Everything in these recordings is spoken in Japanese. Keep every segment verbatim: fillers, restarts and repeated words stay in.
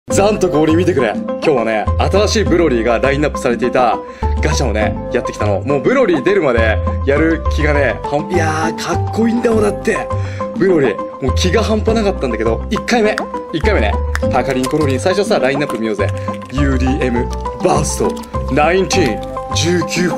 ザンと氷見てくれ。今日はね、新しいブロリーがラインナップされていたガチャをね、やってきたの。もうブロリー出るまでやる気がね、はん、いやー、かっこいいんだもんだって。ブロリー、もう気が半端なかったんだけど、いっかいめ。いっかいめね。パカリンコロリン、最初さ、ラインナップ見ようぜ。ユーディーエム、バースト、じゅうきゅう、じゅうきゅう。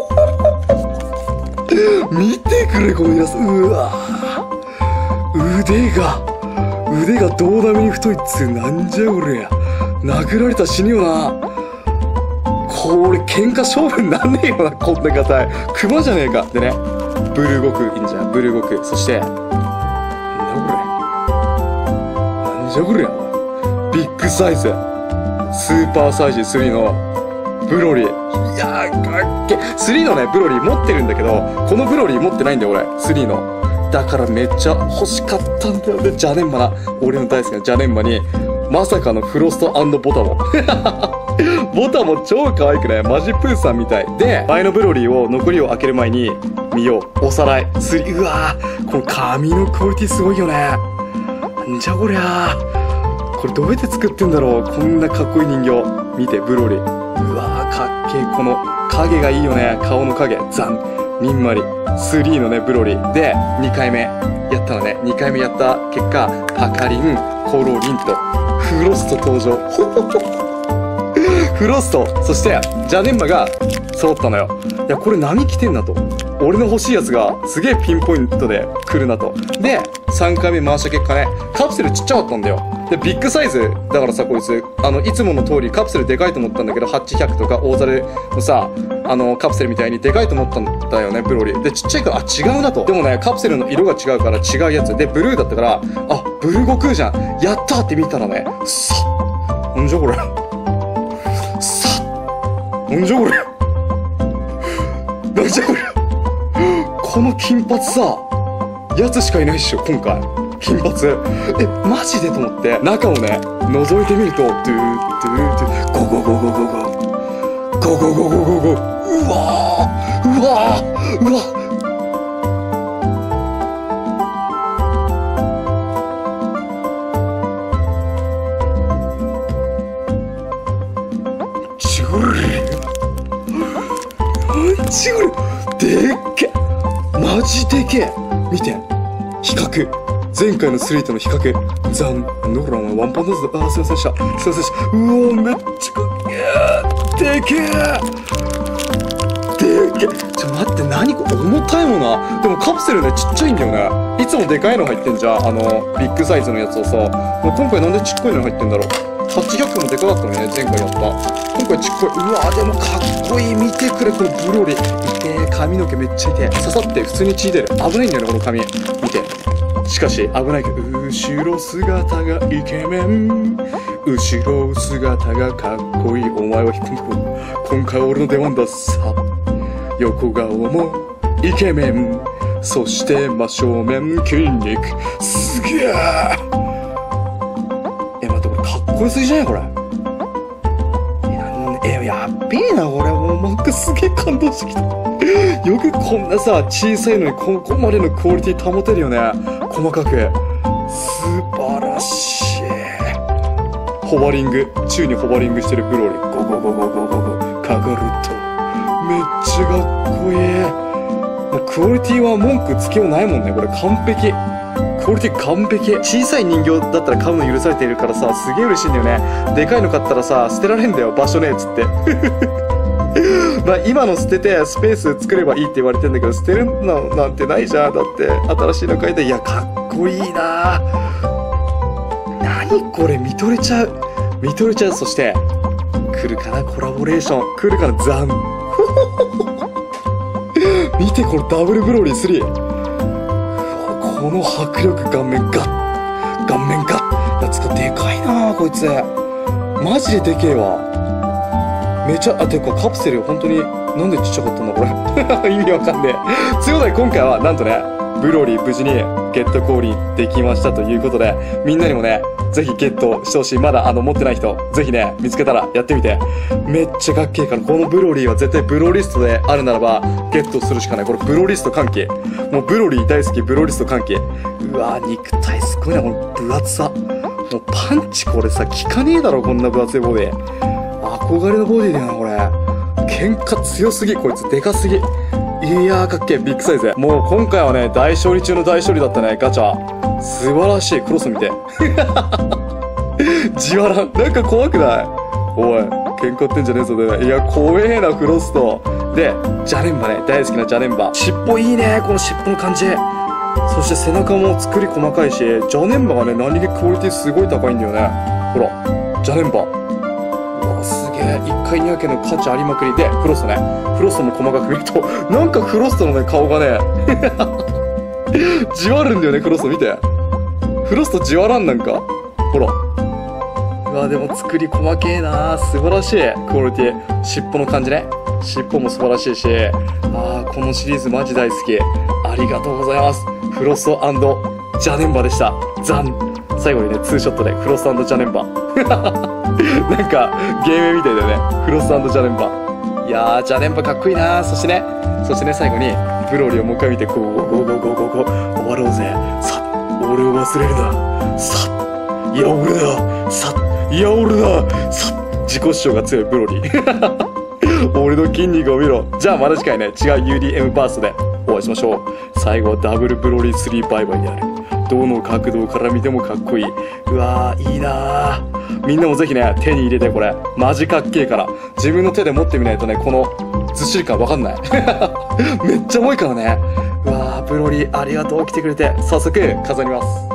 見てくれ、このイラスト。うわー。腕が。腕がどうダメに太いっつう、なんじゃこれや。殴られたら死ぬよな。これ喧嘩勝負になんねえよな、こんな硬い。クマじゃねえか。でね、ブルゴクいいんじゃん、ブルゴク。そして、なんだこれ。なんじゃこれや。ビッグサイズ。スーパーサイズスリーのブロリー。いやー、かっけ。スリーのね、ブロリー持ってるんだけど、このブロリー持ってないんだよ、俺。スリーの。だからめっちゃ欲しかったんだよね。ジャネンマな。俺の大好きなジャネンマに、まさかのフロスト&ボタモン。ボタモン超可愛くない？マジプーさんみたい。で、前のブロリーを残りを開ける前に見よう。おさらい。スリー、うわー。この紙のクオリティすごいよね。なんじゃこりゃー。これどうやって作ってんだろう。こんなかっこいい人形。見て、ブロリー。うわー、かっけー。この影がいいよね。顔の影。ザン。にんまり。スリーのね、ブロリー。で、にかいめ。やったのね。にかいめやった結果、パカリン、コロリンと、フロスト登場。フロスト、そして、ジャネンマが揃ったのよ。いや、これ何着てんだと。俺の欲しいやつがすげえピンポイントで来るなと。で、さんかいめ回した結果ね、カプセルちっちゃかったんだよ。で、ビッグサイズだからさ、こいつ、あの、いつもの通りカプセルでかいと思ったんだけど、はちひゃくとか大猿のさ、あの、カプセルみたいにでかいと思ったんだよね、ブロリー。で、ちっちゃいから、あ、違うなと。でもね、カプセルの色が違うから違うやつ。で、ブルーだったから、あ、ブルゴクーじゃん。やったーって見たらね、さっ。なんじゃこれ。さっ。なんじゃこれ。なんじゃこれ。この金髪さ、やつしかいないっしょ、今回。金髪。え、マジでと思って、中をね、覗いてみると、ドゥー、ドゥー、ドゥー、ゴゴゴゴゴゴ。ゴゴゴゴゴゴ。うわー、うわー、うわちょれ。なんちょれ。でっけ。マジでけえ。見て。比較。前回のスリーとの比較。ザン、ノーランはワンパンだぞ。あー、すいませんでした。すいませんでした。うおー、めっちゃかっけえ。でけえ。でけえ。ちょ、待って、何これ、重たいもんな。でもカプセルね、ちっちゃいんだよね。いつもでかいの入ってんじゃん。あの、ビッグサイズのやつをさ。もう今回なんでちっこいの入ってんだろう。はちひゃくもでかかったのね、前回やった。今回ちっこい。うわー、でもかっこいい。見てくれ、このブロリー。いてー、髪の毛めっちゃいてー。刺さって普通に血出る。危ないんだよね、この髪。見て。しかし、危ないけど、後ろ姿がイケメン。後ろ姿がかっこいい。お前は引くんだ。今回俺の出番ださ。横顔もイケメン。そして真正面筋肉。すげえ。え、待って、これかっこよすぎじゃないこれ。え、やっべえな、これ。もうなんかすげえ感動してきた。よくこんなさ、小さいのにここまでのクオリティ保てるよね。細かく。素晴らしい。ホバリング。宙にホバリングしてるブロリー。ゴゴゴゴゴゴゴ。かかると。めっちゃかっこいい。もうクオリティは文句つけようないもんね。これ完璧。クオリティ完璧。小さい人形だったら買うの許されているからさ、すげえ嬉しいんだよね。でかいの買ったらさ、捨てられんだよ。場所ねえっつって。まあ今の捨ててスペース作ればいいって言われてんだけど、捨てるのなんてないじゃん。だって新しいの買いたい。いや、かっこいいな。何これ、見とれちゃう。見とれちゃう。そして来るかな、コラボレーション。来るかな、ザン。見て、このダブルブロリースリー。この迫力。顔面ガッ、顔面ガッ。やつがでかいなこいつ。マジででけえわ。めちゃ、あ、てかカプセル本当になんでちっちゃかったんだこれ。意味わかんねえ。ということで今回はなんとね、ブロリー無事にゲット降臨できましたということで、みんなにもね、ぜひゲットしてほしい。まだあの持ってない人、ぜひね、見つけたらやってみて。めっちゃかっけえから、このブロリーは絶対ブロリストであるならば、ゲットするしかない。これブロリスト関係。もうブロリー大好き、ブロリスト関係。うわぁ、肉体すごいな、この分厚さ。 もうパンチこれさ、効かねえだろ、こんな分厚いボディ。憧れのボディだよな、これ。喧嘩強すぎ、こいつ。でかすぎ。いやー、かっけえ。ビッグサイズ。もう今回はね、大勝利中の大勝利だったね、ガチャ。素晴らしい。クロス見て。じわらん。なんか怖くない？おい、喧嘩ってんじゃねえぞ、で。いや、怖えな、クロスと。で、ジャネンバね。大好きなジャネンバ。尻尾いいね、この尻尾の感じ。そして背中も作り細かいし、ジャネンバがね、何気クオリティすごい高いんだよね。ほら、ジャネンバ。うわ、すげえ。いっかいにひゃくえんの価値ありまくりで、フロストね。フロストも細かく見ると、なんかフロストのね、顔がね、じわるんだよね、フロスト見て。フロストじわらんなんか。ほら。うわ、でも作り細けえな。素晴らしい。クオリティ。尻尾の感じね。尻尾も素晴らしいし。あー、このシリーズマジ大好き。ありがとうございます。フロスト&ジャネンバでした。ザン。最後にね、ツーショットでフロスト&ジャネンバ。なんか、ゲームみたいだよね。フロスト&ジャネンバ。いやー、ジャネンバかっこいいな。そしてね、そしてね、最後に、ブロリーをもう一回見て、ゴーゴーゴーゴーゴーゴーゴー、終わろうぜ。さっ、俺を忘れるな。さっ、いや俺だ。さっ、いや俺だ。さっ、自己主張が強いブロリー。俺の筋肉を見ろ。じゃあまた次回ね、違う ユーディーエム バーストでお会いしましょう。最後はダブルブロリースリーバイバイである。どの角度から見てもかっこいい。うわー、いいなー。みんなもぜひね、手に入れてこれ。マジかっけえから。自分の手で持ってみないとね、このずっしり感わかんない。めっちゃ重いからね。うわー、ブロリーありがとう。来てくれて。早速、飾ります。